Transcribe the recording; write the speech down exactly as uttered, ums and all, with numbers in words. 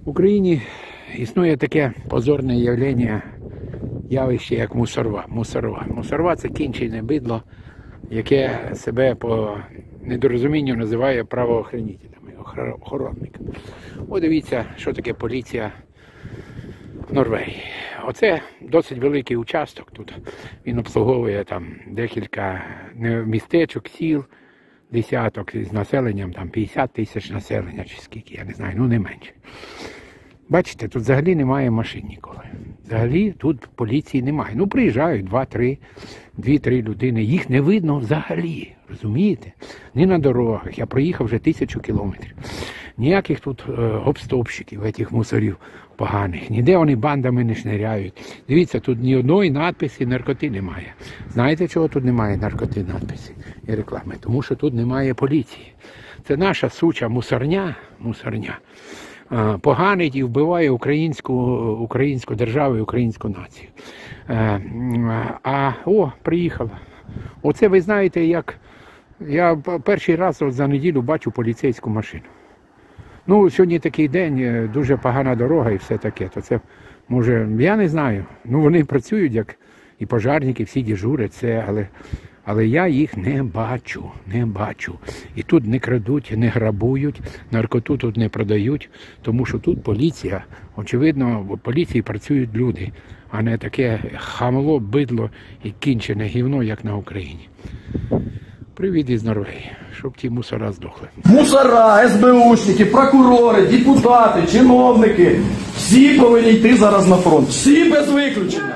В Україні існує таке позорне явлення, явище, як мусорва. Мусорва. Мусорва – це кінчене бидло, яке себе по недорозумінню називає правоохоронителями, охоронниками. От дивіться, що таке поліція в Норвегії. Оце досить великий участок тут. Він обслуговує там декілька містечок, сіл, десяток з населенням, там п'ятдесят тисяч населення чи скільки, я не знаю, ну не менше. Бачите, тут взагалі немає машин ніколи. Взагалі тут поліції немає. Ну приїжджають два-три, дві-три людини, їх не видно взагалі, розумієте? Ні на дорогах, я проїхав вже тисячу кілометрів. Ніяких тут е, обстопщиків, цих мусорів поганих, ніде вони бандами не шниряють. Дивіться, тут ні одної надписи наркоти немає. Знаєте, чого тут немає наркоти надписи і реклами? Тому що тут немає поліції. Це наша суча мусорня, мусорня. Поганить і вбиває українську, українську державу і українську націю. А, о, приїхала. Оце ви знаєте, як я перший раз за неділю бачу поліцейську машину. Ну, сьогодні такий день, дуже погана дорога і все таке. То це, може, я не знаю. Ну, вони працюють, як і пожарники, всі дежурять, це, але... Але я їх не бачу, не бачу. І тут не крадуть, не грабують, наркоту тут не продають, тому що тут поліція, очевидно, в поліції працюють люди, а не таке хамло, бидло і кінчене гівно, як на Україні. Привіт із Норвегії, щоб ті мусора здохли. Мусора, ес бе учники, прокурори, депутати, чиновники, всі повинні йти зараз на фронт. Всі без виключення.